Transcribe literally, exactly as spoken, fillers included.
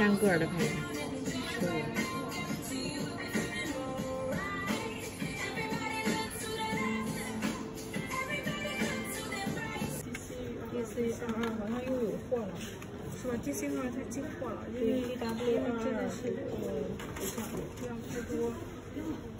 单个的看看。对。 D C 二二好像又有货了，是吧 ？D C 二它进货了，因为 D W 二真的是呃不看量太多。